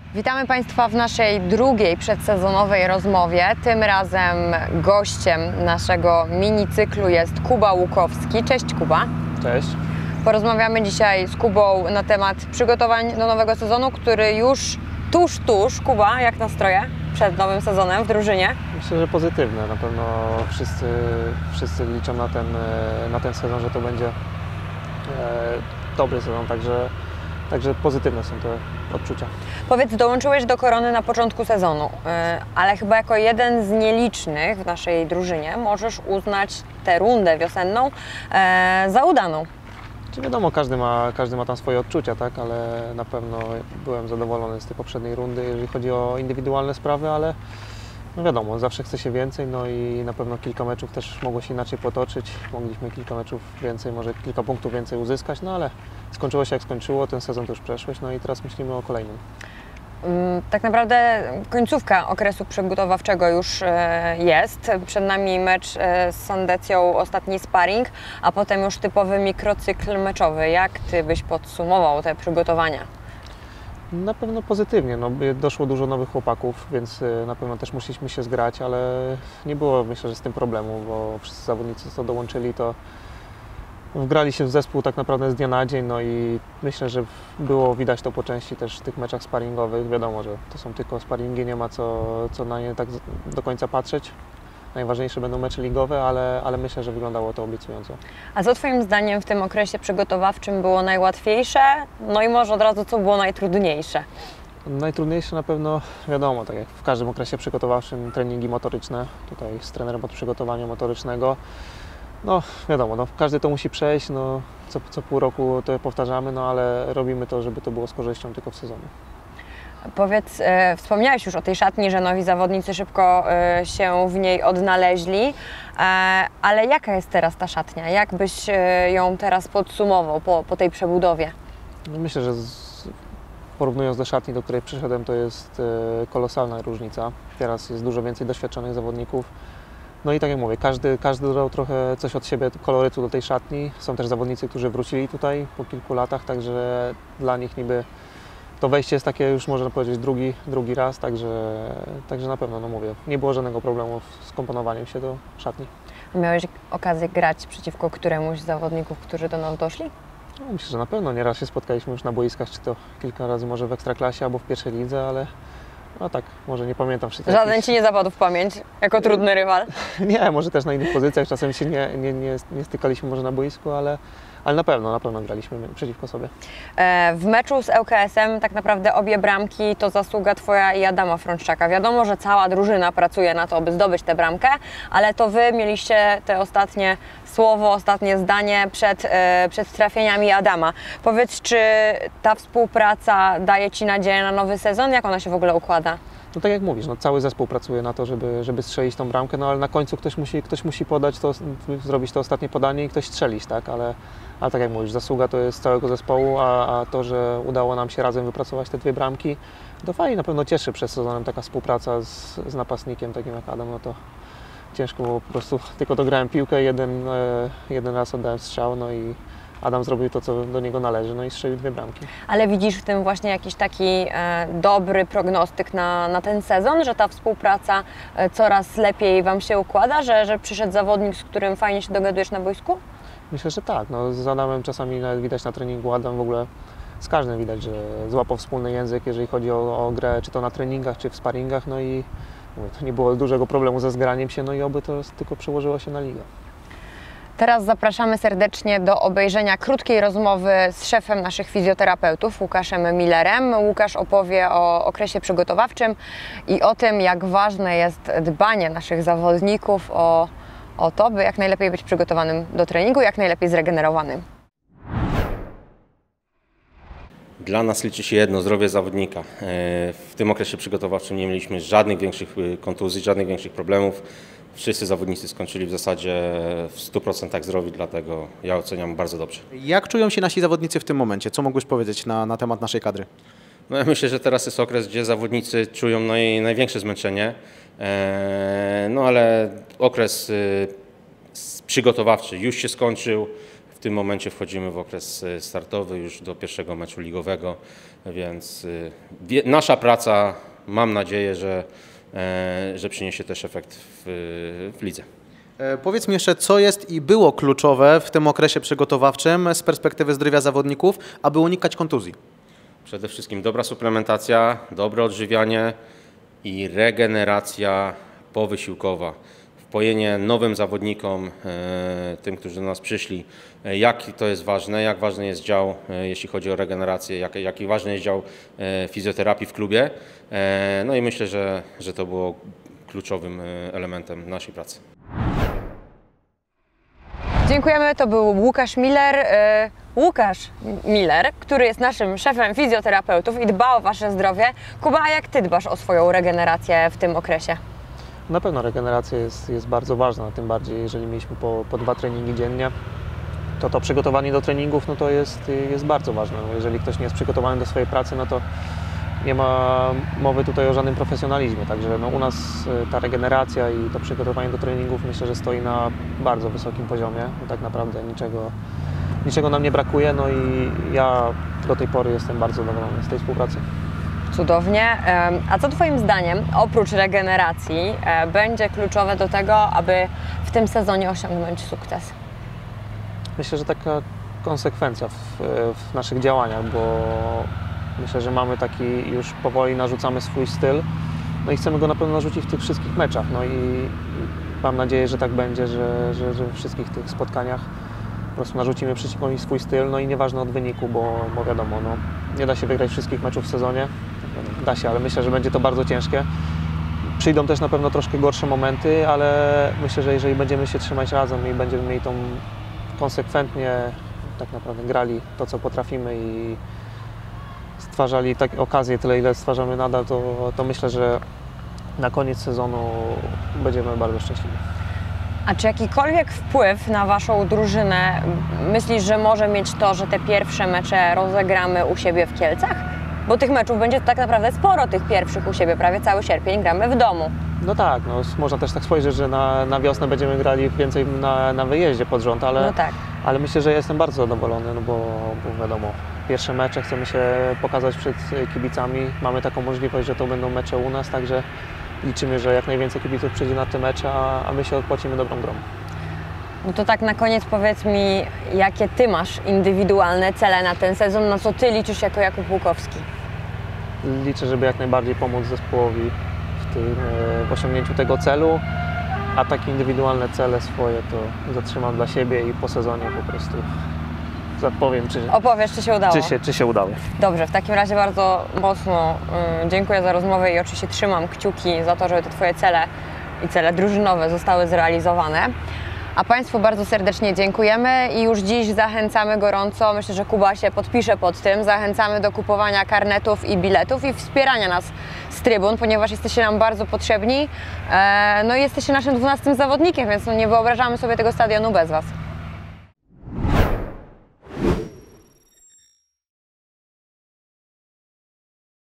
Witamy Państwa w naszej drugiej przedsezonowej rozmowie. Tym razem gościem naszego minicyklu jest Kuba Łukowski. Cześć Kuba. Cześć. Porozmawiamy dzisiaj z Kubą na temat przygotowań do nowego sezonu, który już tuż. Kuba, jak nastroje przed nowym sezonem w drużynie? Myślę, że pozytywne. Na pewno wszyscy liczą na ten sezon, że to będzie dobry sezon, także pozytywne są te odczucia. Powiedz, dołączyłeś do Korony na początku sezonu, ale chyba jako jeden z nielicznych w naszej drużynie możesz uznać tę rundę wiosenną za udaną. Czy wiadomo, każdy ma tam swoje odczucia, tak? Ale na pewno byłem zadowolony z tej poprzedniej rundy, jeżeli chodzi o indywidualne sprawy, ale no wiadomo, zawsze chce się więcej, no i na pewno kilka meczów też mogło się inaczej potoczyć. Mogliśmy kilka meczów więcej, może kilka punktów więcej uzyskać, no ale skończyło się jak skończyło, ten sezon to już przeszłeś, no i teraz myślimy o kolejnym. Tak naprawdę końcówka okresu przygotowawczego już jest. Przed nami mecz z Sandecją, ostatni sparring, a potem już typowy mikrocykl meczowy. Jak Ty byś podsumował te przygotowania? Na pewno pozytywnie, no, doszło dużo nowych chłopaków, więc na pewno też musieliśmy się zgrać, ale nie było, myślę, że z tym problemu, bo wszyscy zawodnicy, co dołączyli, to wgrali się w zespół tak naprawdę z dnia na dzień, no i myślę, że było widać to po części też w tych meczach sparingowych. Wiadomo, że to są tylko sparingi, nie ma co na nie tak do końca patrzeć. Najważniejsze będą mecze ligowe, ale myślę, że wyglądało to obiecująco. A co Twoim zdaniem w tym okresie przygotowawczym było najłatwiejsze? No i może od razu co było najtrudniejsze? Najtrudniejsze na pewno, wiadomo, tak jak w każdym okresie przygotowawczym, treningi motoryczne, tutaj z trenerem od przygotowania motorycznego. No wiadomo, no, każdy to musi przejść, no, co pół roku to powtarzamy, no ale robimy to, żeby to było z korzyścią tylko w sezonie. Powiedz, wspomniałeś już o tej szatni, że nowi zawodnicy szybko się w niej odnaleźli, ale jaka jest teraz ta szatnia? Jak byś ją teraz podsumował po tej przebudowie? No, myślę, że porównując do szatni, do której przyszedłem, to jest kolosalna różnica. Teraz jest dużo więcej doświadczonych zawodników. No i tak jak mówię, każdy dodał trochę coś od siebie, kolorytu do tej szatni. Są też zawodnicy, którzy wrócili tutaj po kilku latach, także dla nich niby to wejście jest takie już można powiedzieć drugi raz, także na pewno, no mówię, nie było żadnego problemu z komponowaniem się do szatni. A miałeś okazję grać przeciwko któremuś z zawodników, którzy do nas doszli? No, myślę, że na pewno nieraz się spotkaliśmy już na boiskach, czy to kilka razy może w Ekstraklasie albo w pierwszej lidze, ale no tak, może nie pamiętam wszystkich. Żaden Ci nie zapadł w pamięć jako trudny rywal? Nie, może też na innych pozycjach, czasem się nie stykaliśmy może na boisku, ale na pewno graliśmy przeciwko sobie. W meczu z ŁKS-em tak naprawdę obie bramki to zasługa Twoja i Adama Frączczaka. Wiadomo, że cała drużyna pracuje na to, by zdobyć tę bramkę, ale to Wy mieliście te ostatnie słowo, ostatnie zdanie przed trafieniami Adama. Powiedz, czy ta współpraca daje Ci nadzieję na nowy sezon? Jak ona się w ogóle układa? No tak jak mówisz, no, cały zespół pracuje na to, żeby strzelić tą bramkę, no ale na końcu ktoś musi podać to, zrobić to ostatnie podanie i ktoś strzelić, tak? Ale tak jak mówisz, zasługa to jest całego zespołu, a to, że udało nam się razem wypracować te dwie bramki, to fajnie, na pewno cieszy przed sezonem taka współpraca z napastnikiem takim jak Adam, no to ciężko było po prostu, tylko dograłem piłkę, jeden raz oddałem strzał, no i Adam zrobił to, co do niego należy, no i strzelił dwie bramki. Ale widzisz w tym właśnie jakiś taki dobry prognostyk na ten sezon, że ta współpraca coraz lepiej Wam się układa, że przyszedł zawodnik, z którym fajnie się dogadujesz na boisku? Myślę, że tak. No, z Adamem czasami nawet widać na treningu, Adam w ogóle z każdym widać, że złapał wspólny język, jeżeli chodzi o grę, czy to na treningach, czy w sparingach, no i mówię, to nie było dużego problemu ze zgraniem się, no i oby to tylko przełożyło się na ligę. Teraz zapraszamy serdecznie do obejrzenia krótkiej rozmowy z szefem naszych fizjoterapeutów, Łukaszem Millerem. Łukasz opowie o okresie przygotowawczym i o tym, jak ważne jest dbanie naszych zawodników o to, by jak najlepiej być przygotowanym do treningu, jak najlepiej zregenerowanym. Dla nas liczy się jedno, zdrowie zawodnika. W tym okresie przygotowawczym nie mieliśmy żadnych większych kontuzji, żadnych większych problemów. Wszyscy zawodnicy skończyli w zasadzie w 100% zdrowi, dlatego ja oceniam bardzo dobrze. Jak czują się nasi zawodnicy w tym momencie? Co mógłbyś powiedzieć na temat naszej kadry? No ja myślę, że teraz jest okres, gdzie zawodnicy czują największe zmęczenie, no ale okres przygotowawczy już się skończył. W tym momencie wchodzimy w okres startowy już do pierwszego meczu ligowego, więc nasza praca, mam nadzieję, że przyniesie też efekt w lidze. Powiedz mi jeszcze, co jest i było kluczowe w tym okresie przygotowawczym z perspektywy zdrowia zawodników, aby unikać kontuzji? Przede wszystkim dobra suplementacja, dobre odżywianie i regeneracja powysiłkowa. Wpojenie nowym zawodnikom, tym, którzy do nas przyszli, jak to jest ważne, jak ważny jest dział, jeśli chodzi o regenerację, jaki ważny jest dział fizjoterapii w klubie. No i myślę, że to było kluczowym elementem naszej pracy. Dziękujemy, to był Łukasz Miller, który jest naszym szefem fizjoterapeutów i dba o Wasze zdrowie. Kuba, a jak Ty dbasz o swoją regenerację w tym okresie? Na pewno regeneracja jest bardzo ważna, tym bardziej jeżeli mieliśmy po 2 treningi dziennie, to przygotowanie do treningów no to jest bardzo ważne. No jeżeli ktoś nie jest przygotowany do swojej pracy, no to nie ma mowy tutaj o żadnym profesjonalizmie, także no u nas ta regeneracja i to przygotowanie do treningów myślę, że stoi na bardzo wysokim poziomie. Tak naprawdę niczego nam nie brakuje, no i ja do tej pory jestem bardzo zadowolony z tej współpracy. Cudownie. A co Twoim zdaniem, oprócz regeneracji, będzie kluczowe do tego, aby w tym sezonie osiągnąć sukces? Myślę, że taka konsekwencja w naszych działaniach, bo myślę, że mamy taki, już powoli narzucamy swój styl, no i chcemy go na pewno narzucić w tych wszystkich meczach. No i mam nadzieję, że tak będzie, że we wszystkich tych spotkaniach po prostu narzucimy przeciwko swój styl, no i nieważne od wyniku, bo wiadomo, no, nie da się wygrać wszystkich meczów w sezonie, da się, ale myślę, że będzie to bardzo ciężkie. Przyjdą też na pewno troszkę gorsze momenty, ale myślę, że jeżeli będziemy się trzymać razem i będziemy mieli tą konsekwentnie tak naprawdę grali to, co potrafimy i stwarzali takie okazje, tyle ile stwarzamy nadal, to myślę, że na koniec sezonu będziemy bardzo szczęśliwi. A czy jakikolwiek wpływ na Waszą drużynę myślisz, że może mieć to, że te pierwsze mecze rozegramy u siebie w Kielcach? Bo tych meczów będzie tak naprawdę sporo, tych pierwszych u siebie, prawie cały sierpień gramy w domu. No tak, no, można też tak spojrzeć, że na wiosnę będziemy grali więcej na wyjeździe pod rząd, ale, No tak. ale myślę, że jestem bardzo zadowolony, no bo wiadomo, pierwsze mecze chcemy się pokazać przed kibicami, mamy taką możliwość, że to będą mecze u nas, także liczymy, że jak najwięcej kibiców przyjdzie na te mecze, a my się odpocimy dobrą grą. No to tak na koniec powiedz mi, jakie Ty masz indywidualne cele na ten sezon, na co Ty liczysz jako Jakub Łukowski? Liczę, żeby jak najbardziej pomóc zespołowi w osiągnięciu tego celu, a takie indywidualne cele swoje to zatrzymam dla siebie i po sezonie po prostu zapowiem, Opowiesz, czy się udało? czy się udało. Dobrze, w takim razie bardzo mocno dziękuję za rozmowę i oczywiście trzymam kciuki za to, żeby te Twoje cele i cele drużynowe zostały zrealizowane. A Państwu bardzo serdecznie dziękujemy i już dziś zachęcamy gorąco, myślę, że Kuba się podpisze pod tym, zachęcamy do kupowania karnetów i biletów i wspierania nas z trybun, ponieważ jesteście nam bardzo potrzebni, no i jesteście naszym 12 zawodnikiem, więc no nie wyobrażamy sobie tego stadionu bez Was.